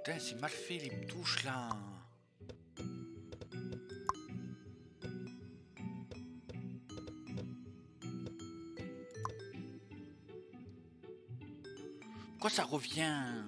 Putain, c'est mal fait les touches là. Pourquoi ça revient?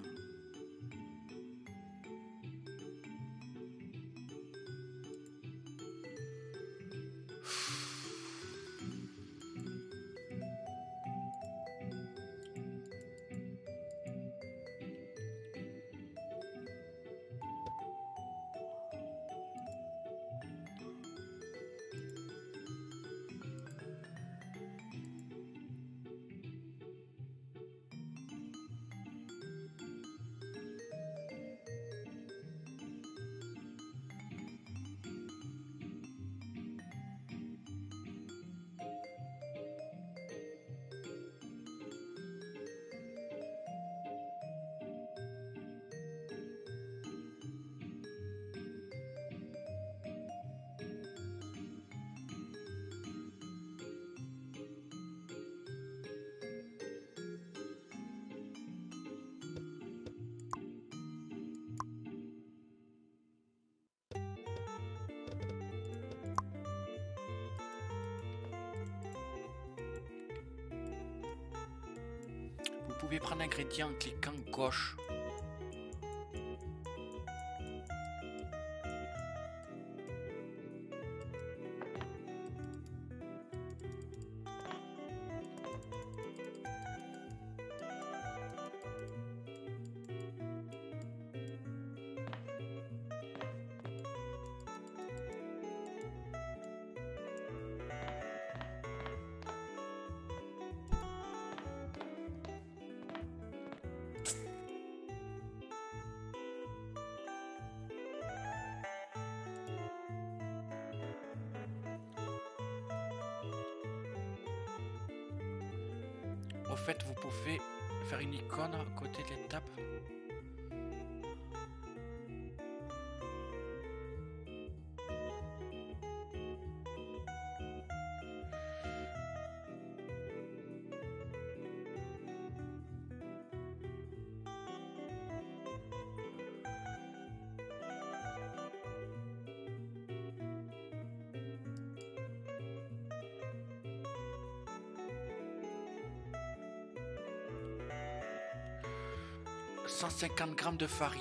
Vous pouvez prendre l'ingrédient en cliquant gauche. Au fait, vous pouvez faire une icône à côté de l'étape. « 150 g de farine. »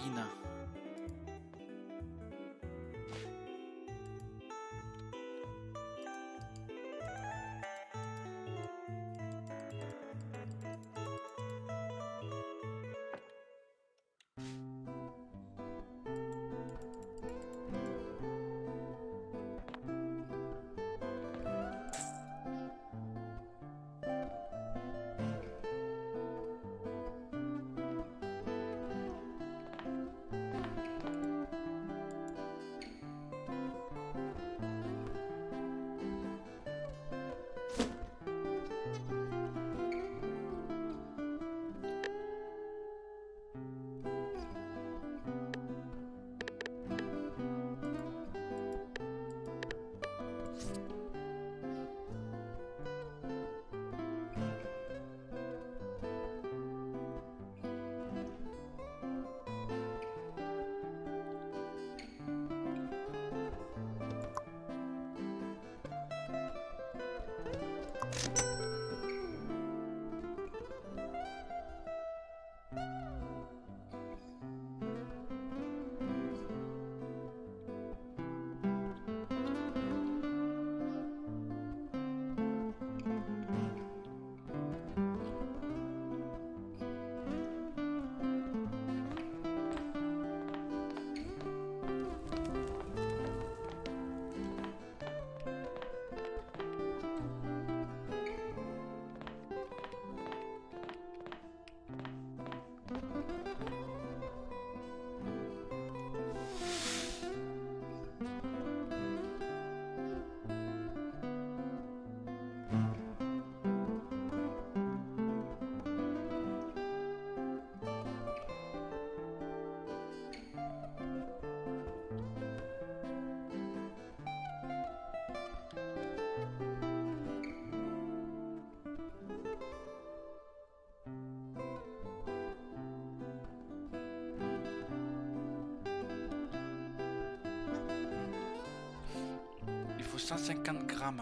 faut 150 grammes.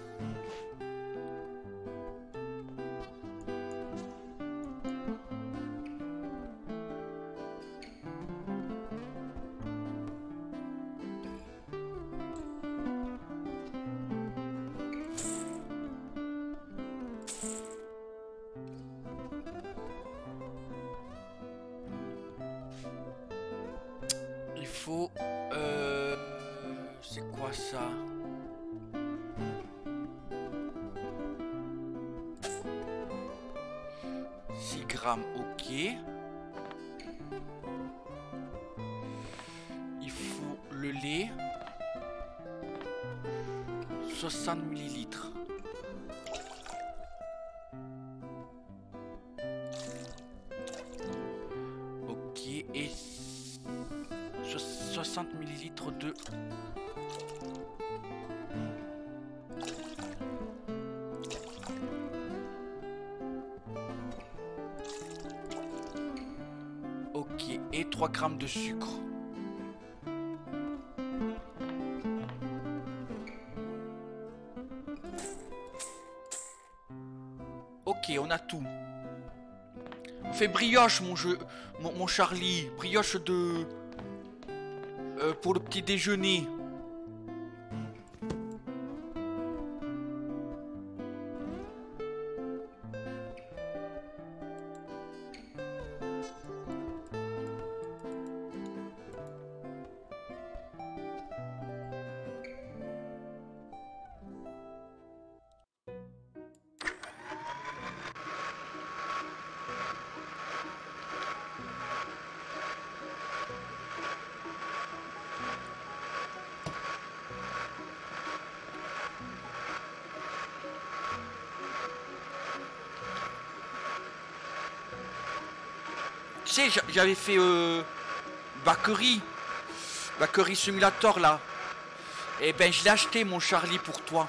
Il faut... c'est quoi ça? Ok. Il faut le lait. 60 millilitres. Ok. Et 60 millilitres de... Et 3 grammes de sucre. Ok, on a tout. On fait brioche, mon Charlie. Brioche de... pour le petit déjeuner. Tu sais, j'avais fait Bakery Simulator là. Et ben je l'ai acheté mon Charlie pour toi.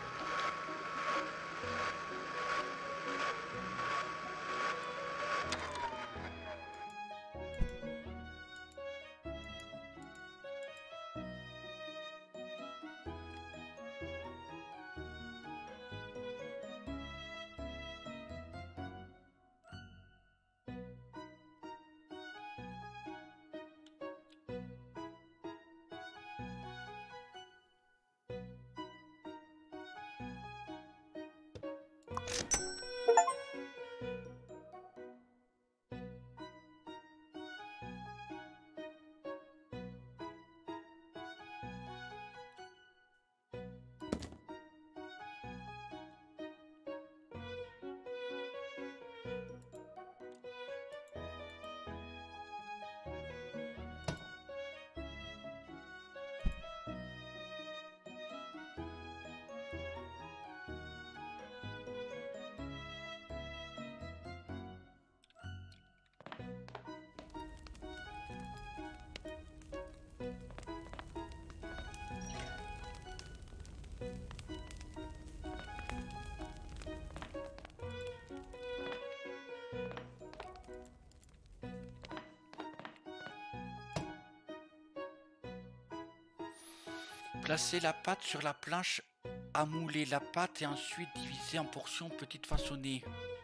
Placez la pâte sur la planche à mouler la pâte et ensuite diviser en portions petites façonnées.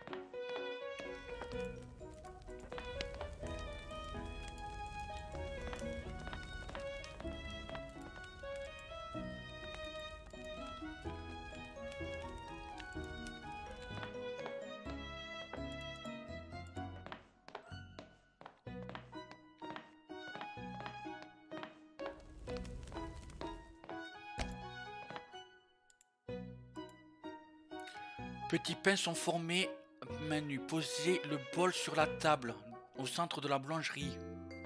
Petits pains sont formés. Menu. Posez le bol sur la table au centre de la boulangerie.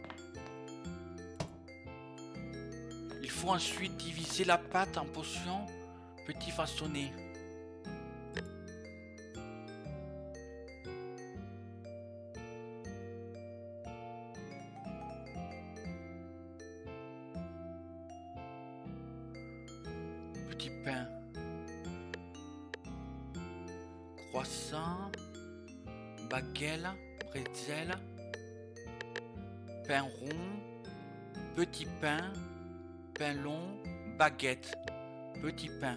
Il faut ensuite diviser la pâte en portions petits façonnés. Petit pain. Croissant, baguette, bretzel, pain rond, petit pain, pain long, baguette. Petit pain.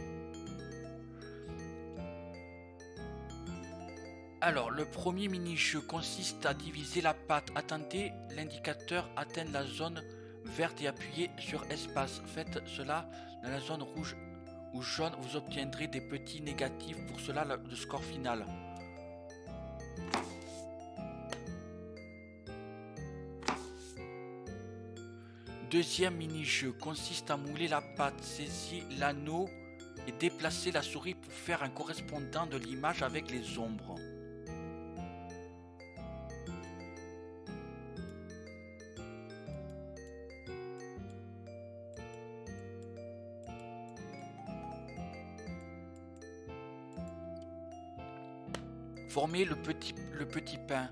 Alors, le premier mini-jeu consiste à diviser la pâte. Attendez l'indicateur atteindre la zone verte et appuyez sur espace. Faites cela dans la zone rouge ou jaune. Vous obtiendrez des petits négatifs. Pour cela, le score final. Deuxième mini-jeu consiste à mouler la pâte. Saisissez l'anneau et déplacez la souris pour faire un correspondant de l'image avec les ombres. Formez le petit pain.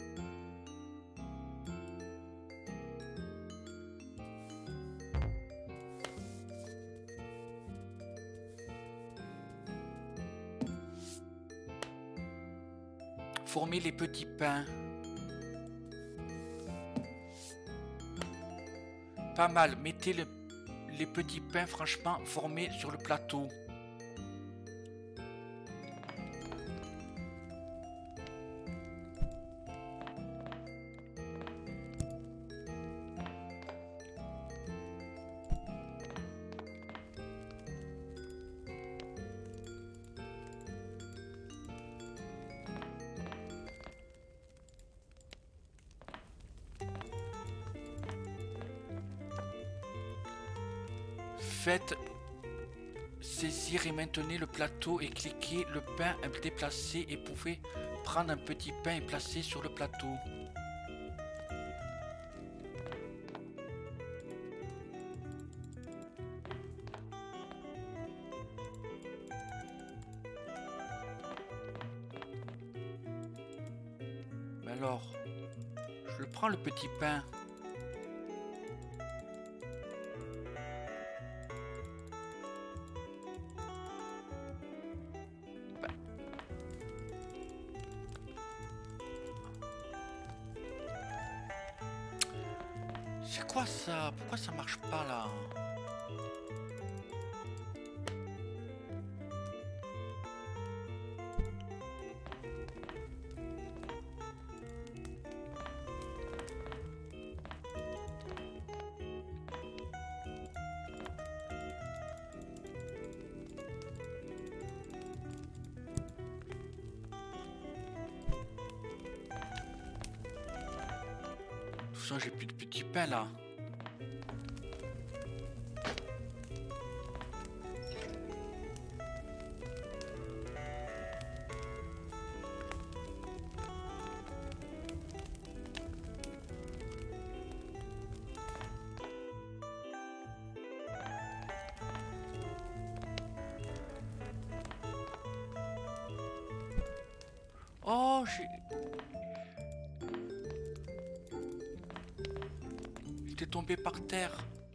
Formez les petits pains. Pas mal, mettez les petits pains franchement formés sur le plateau. Faites saisir et maintenez le plateau et cliquez le pain déplacé et pouvez prendre un petit pain et placer sur le plateau. Mais alors, je le prends le petit pain. C'est quoi ça? Pourquoi ça marche pas là? De toute façon, j'ai plus de petits pains là. Oh, j'étais tombé par terre.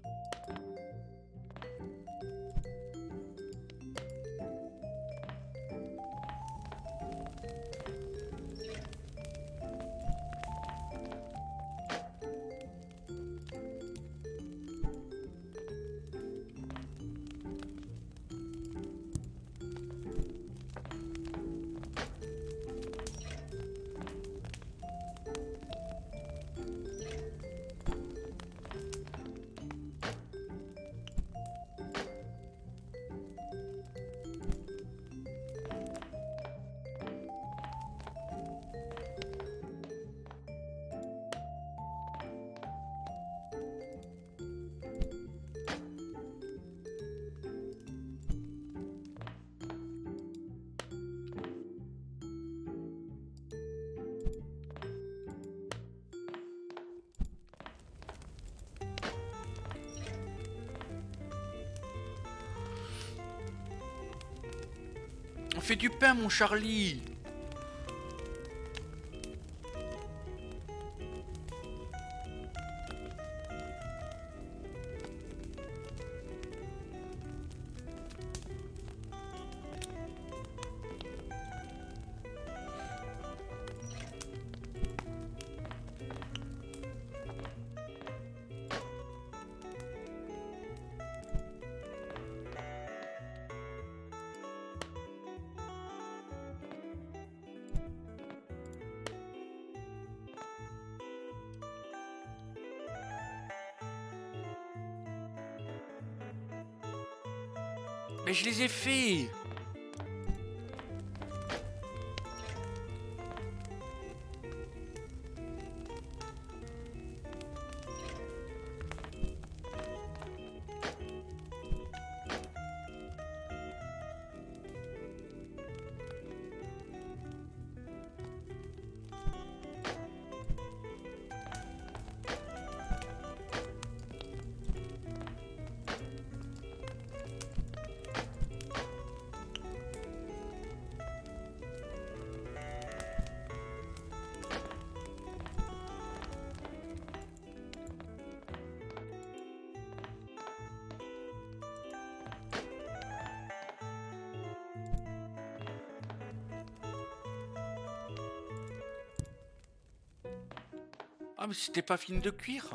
On fait du pain, mon Charlie. Mais je les ai fait. Ah mais c'était pas fini de cuire.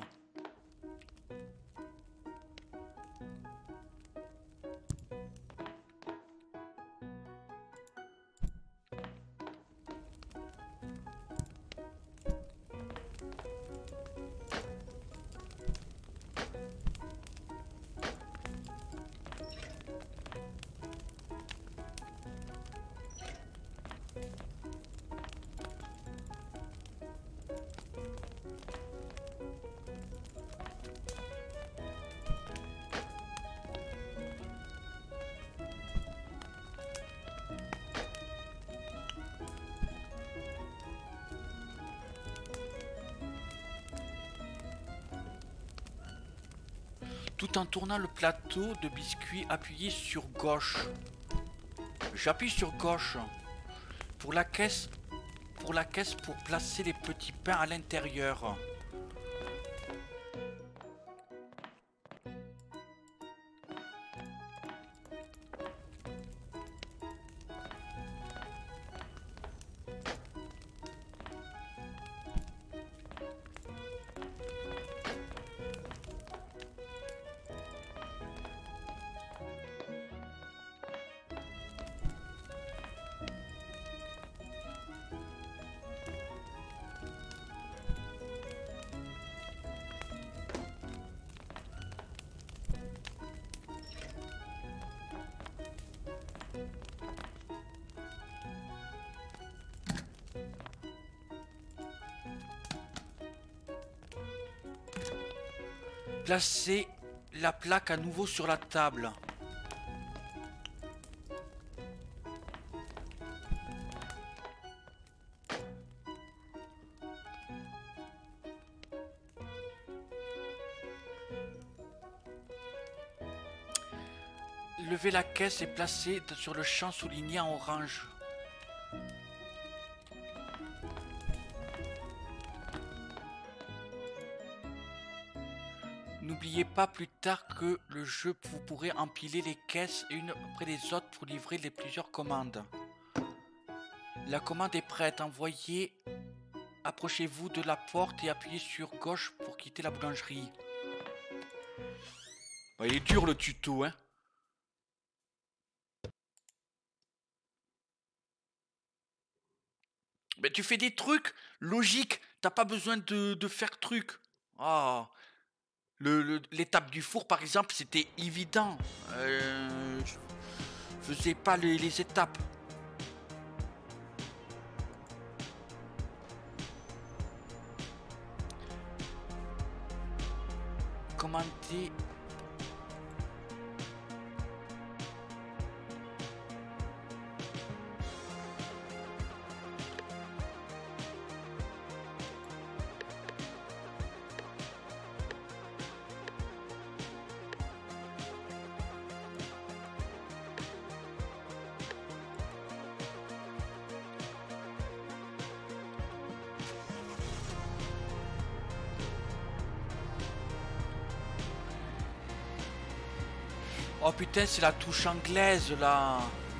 Tout en tournant le plateau de biscuits, appuyez sur gauche. J'appuie sur gauche pour la caisse pour placer les petits pains à l'intérieur. Placez la plaque à nouveau sur la table. Levez la caisse et placez sur le champ souligné en orange. N'oubliez pas plus tard que le jeu, vous pourrez empiler les caisses une après les autres pour livrer les plusieurs commandes. La commande est prête, envoyez, approchez-vous de la porte et appuyez sur gauche pour quitter la boulangerie. Bah, il est dur le tuto, hein. Mais tu fais des trucs logiques, t'as pas besoin de faire truc. Ah. L'étape du four par exemple c'était évident, je faisais pas les étapes. Commenter. Oh putain, c'est la touche anglaise là.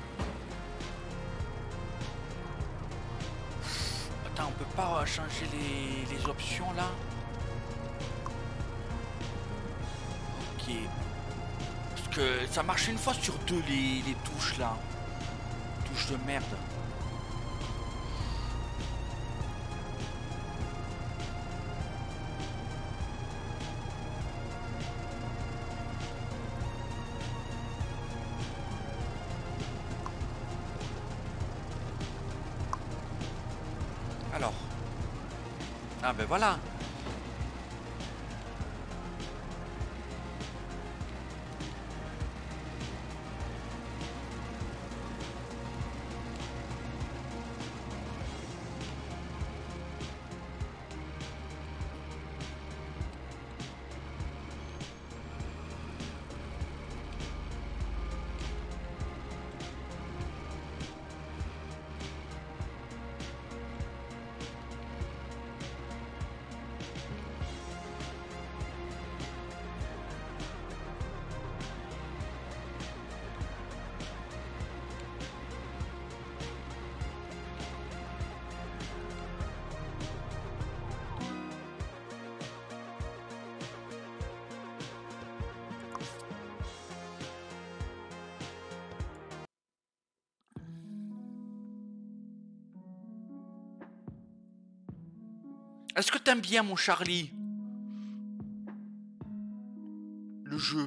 Attends, on peut pas changer les options là. Ok. Parce que ça marche une fois sur deux les touches là. Touches de merde. Ah ben voilà. Est-ce que t'aimes bien, mon Charlie, le jeu?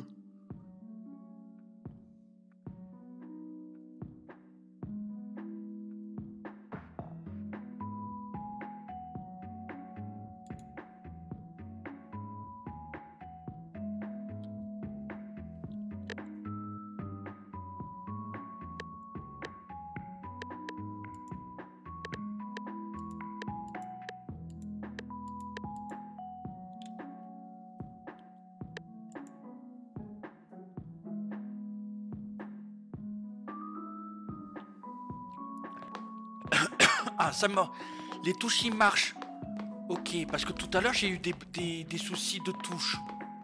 Ah, ça me... Les touches, ils marchent. Ok, parce que tout à l'heure, j'ai eu des soucis de touches.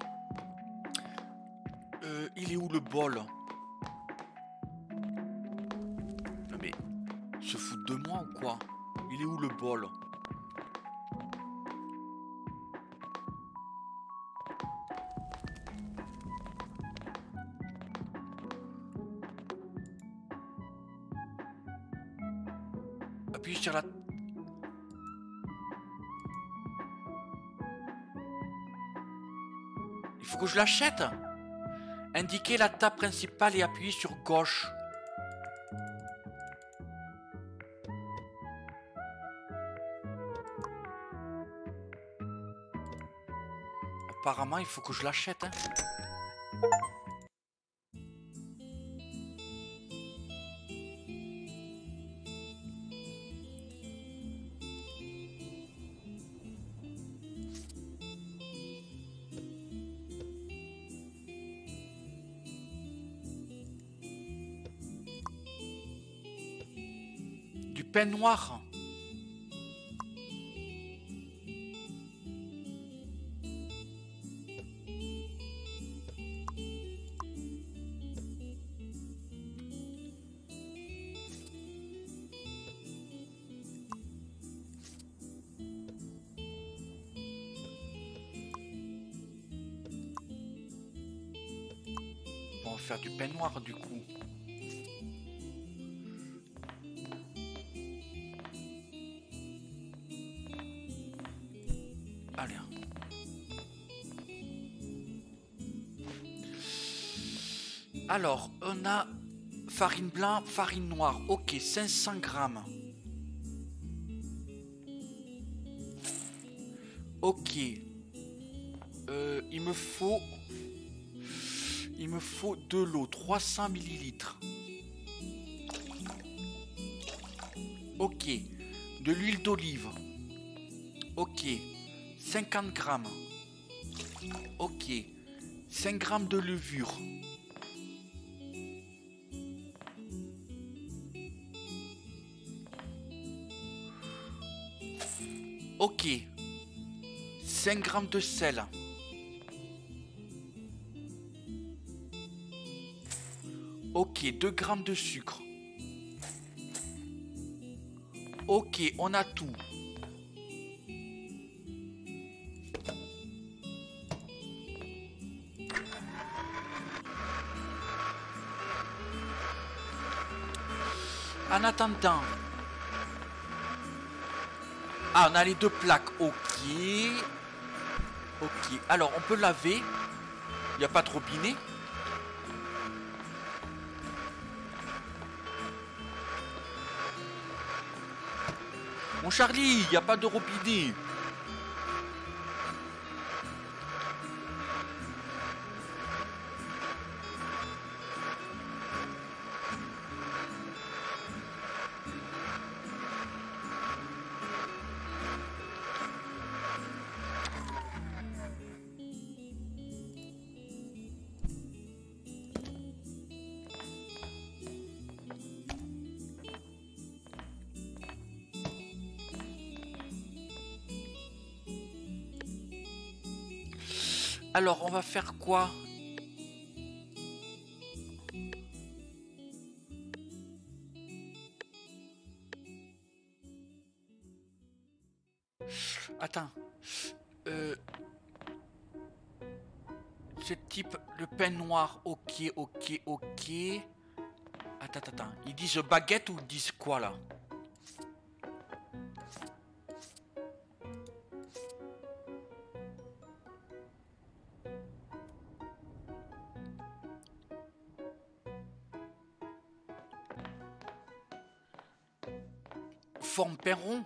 Il est où le bol? Non mais... Se foutent de moi ou quoi? Il est où le bol? Appuie sur la... Il faut que je l'achète. Indiquez la table principale et appuyez sur gauche. Apparemment, il faut que je l'achète. Hein. Du pain noir. On va faire du pain noir du coup. Allez. Alors, on a farine blanc, farine noire. Ok, 500 grammes. Ok. Il me faut de l'eau, 300 millilitres. Ok. De l'huile d'olive. Ok. 50 grammes. Ok. 5 grammes de levure. Ok. 5 grammes de sel. Ok, 2 grammes de sucre. Ok, on a tout. En attendant... Ah, on a les deux plaques. Ok. Ok. Alors, on peut laver. Il n'y a pas de robinet. Mon Charlie, il n'y a pas de robinet. Alors, on va faire quoi? Attends. Euh, ce type, le pain noir, ok, ok, ok. Attends. Ils disent baguette ou ils disent quoi là? Forme pain rond?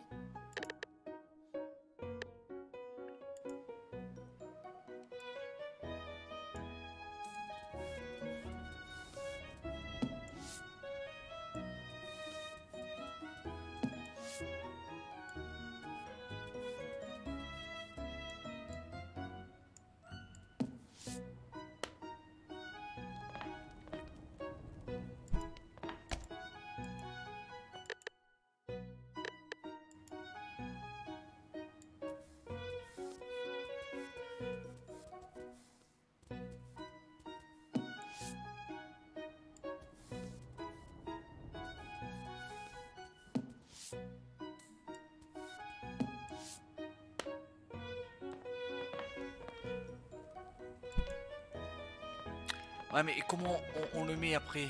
Ouais, mais comment on le met après?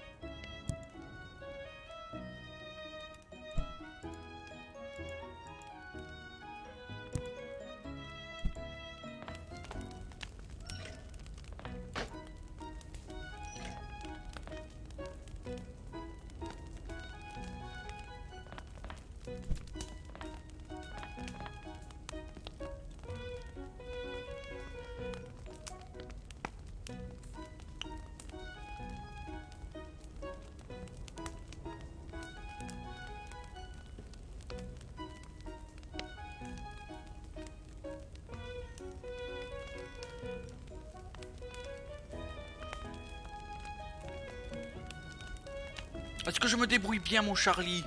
Est-ce que je me débrouille bien, mon Charlie?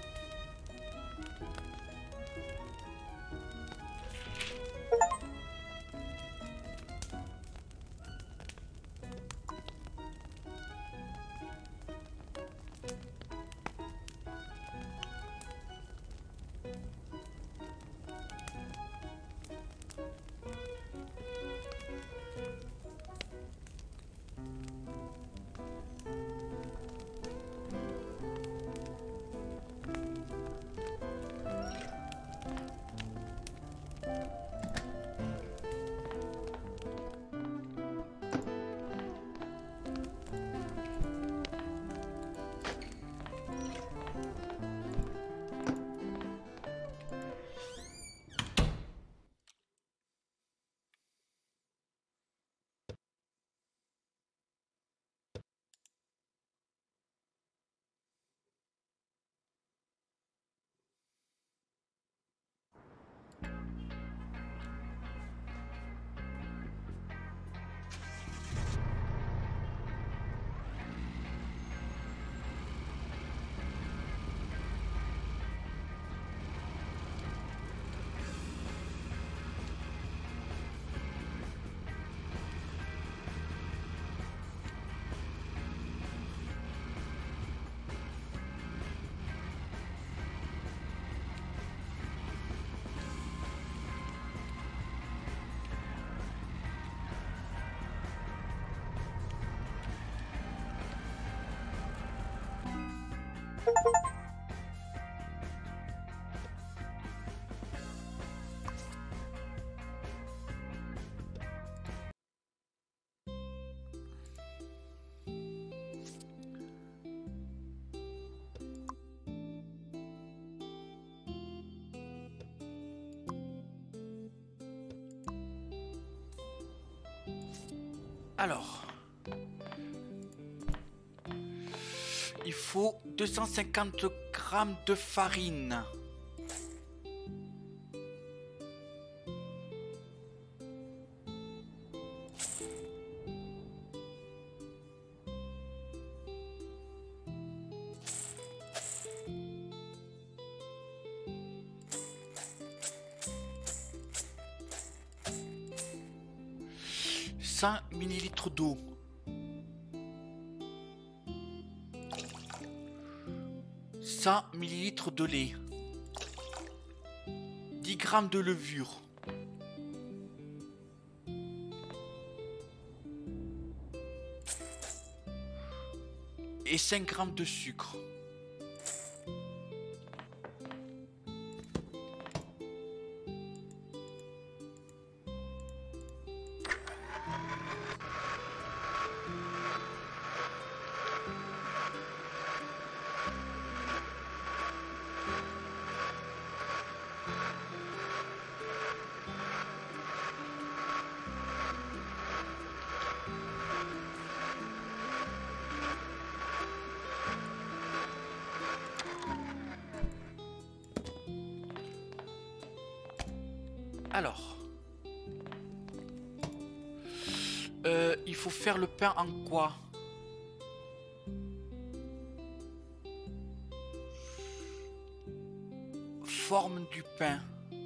Alors, il faut 250 grammes de farine. 100 ml d'eau. 100 ml de lait. 10 g de levure. Et 5 g de sucre. Alors, il faut faire le pain en quoi? Forme du pain.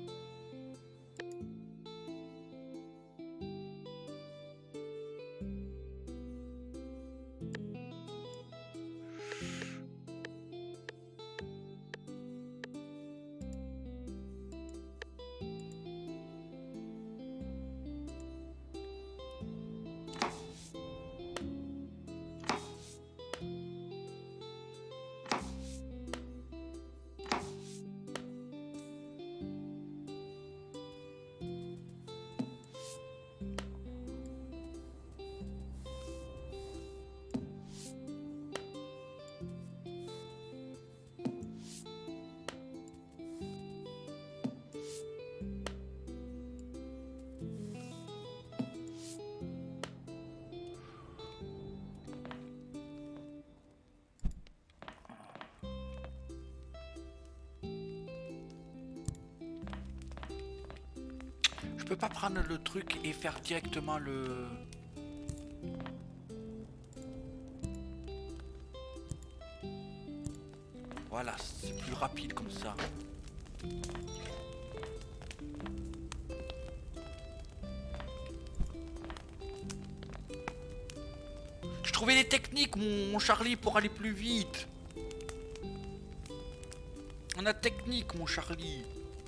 Je peux pas prendre le truc et faire directement le... Voilà, c'est plus rapide comme ça. Je trouvais les techniques, mon Charlie, pour aller plus vite. On a technique, mon Charlie.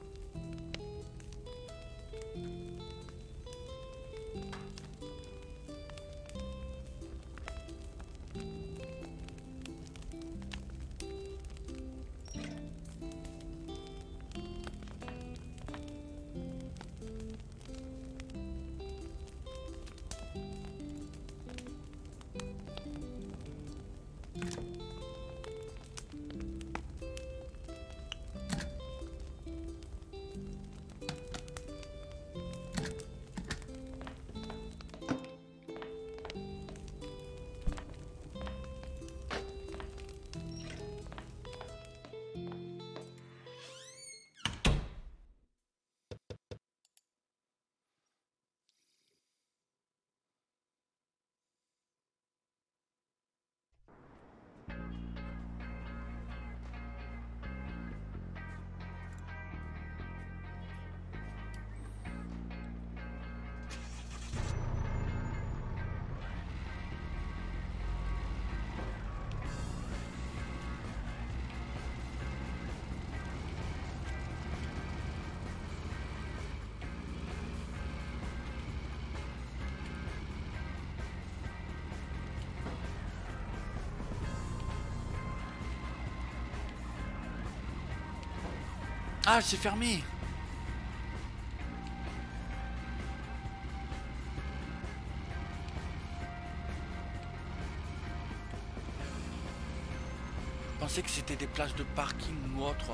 Ah, c'est fermé. Je pensais que c'était des places de parking ou autre.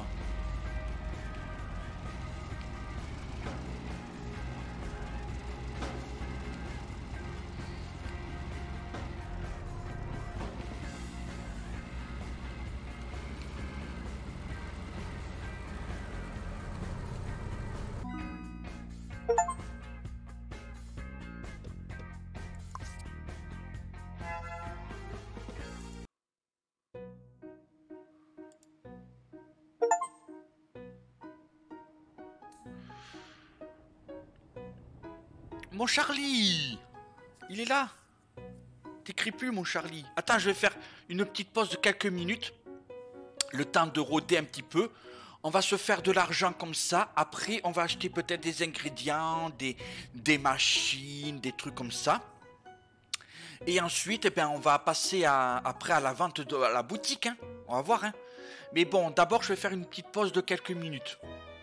Mon Charlie! Il est là. T'écris plus, mon Charlie. Attends, je vais faire une petite pause de quelques minutes. Le temps de rôder un petit peu. On va se faire de l'argent comme ça. Après, on va acheter peut-être des ingrédients, des machines, des trucs comme ça. Et ensuite, eh bien, on va passer après à la vente de à la boutique. Hein. On va voir. Hein. Mais bon, d'abord, je vais faire une petite pause de quelques minutes.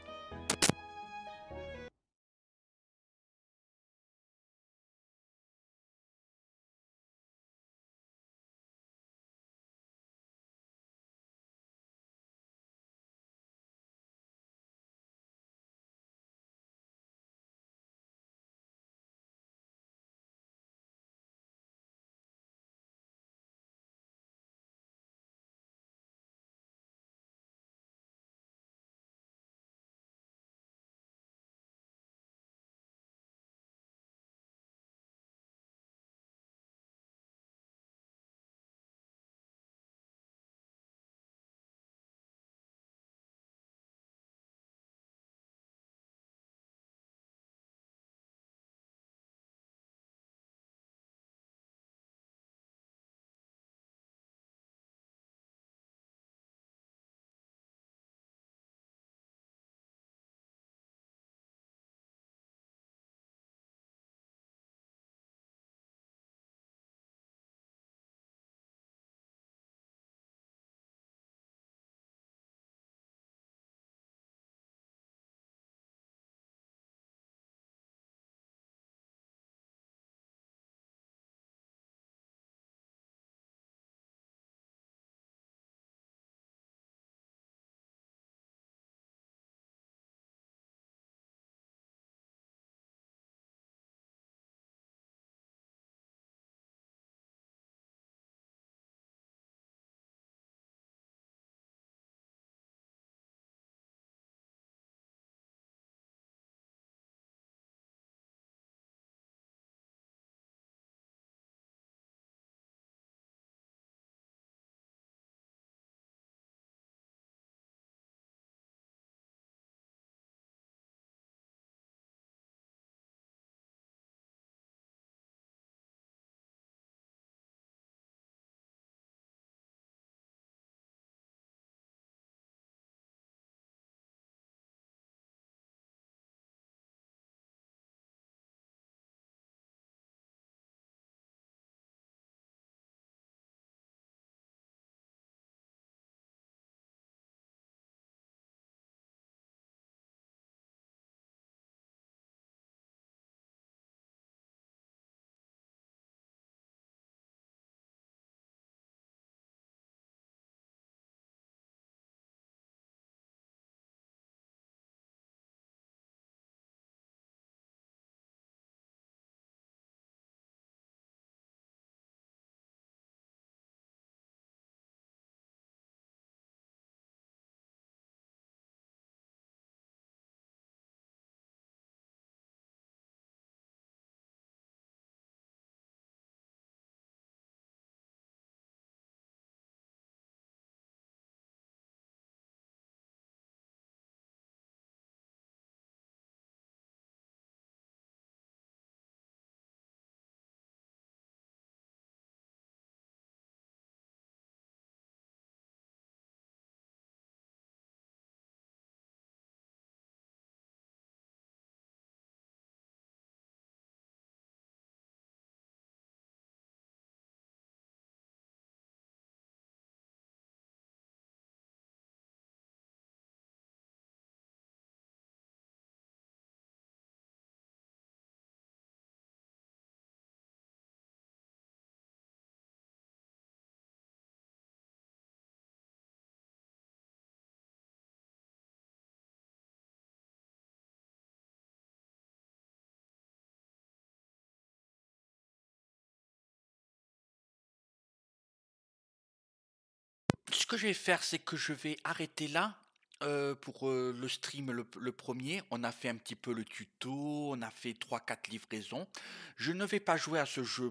Ce que je vais faire, c'est que je vais arrêter là pour le stream, le premier. On a fait un petit peu le tuto, on a fait trois quatre livraisons. Je ne vais pas jouer à ce jeu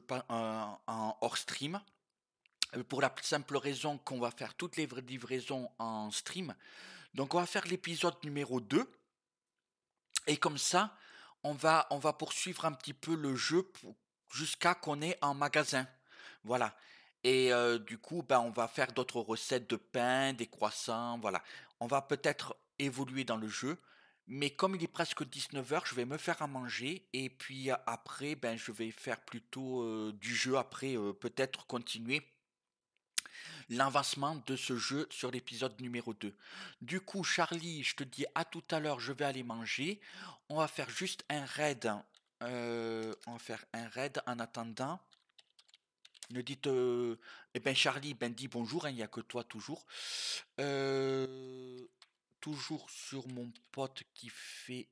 en hors stream. Pour la simple raison qu'on va faire toutes les livraisons en stream. Donc on va faire l'épisode numéro 2. Et comme ça, on va poursuivre un petit peu le jeu jusqu'à qu'on ait un magasin. Voilà. Et du coup, ben, on va faire d'autres recettes de pain, des croissants, voilà. On va peut-être évoluer dans le jeu, mais comme il est presque 19 heures, je vais me faire à manger et puis après, ben, je vais faire plutôt du jeu après, peut-être continuer l'avancement de ce jeu sur l'épisode numéro 2. Du coup, Charlie, je te dis à tout à l'heure, je vais aller manger. On va faire juste un raid. On va faire un raid en attendant. Ne dites, eh ben Charlie, ben dis bonjour, hein, il n'y a que toi toujours. Euh, toujours sur mon pote qui fait.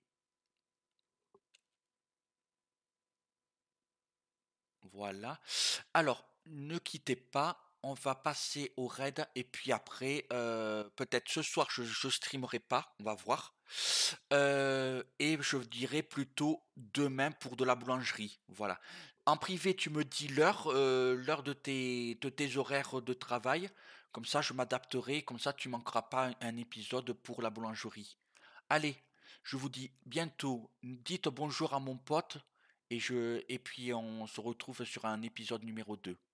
Voilà. Alors, ne quittez pas, on va passer au raid et puis après, peut-être ce soir je streamerai pas, on va voir. Et je dirais plutôt demain pour de la boulangerie. Voilà. En privé, tu me dis l'heure de tes horaires de travail. Comme ça, je m'adapterai. Comme ça, tu manqueras pas un épisode pour la boulangerie. Allez, je vous dis bientôt. Dites bonjour à mon pote et puis on se retrouve sur un épisode numéro 2.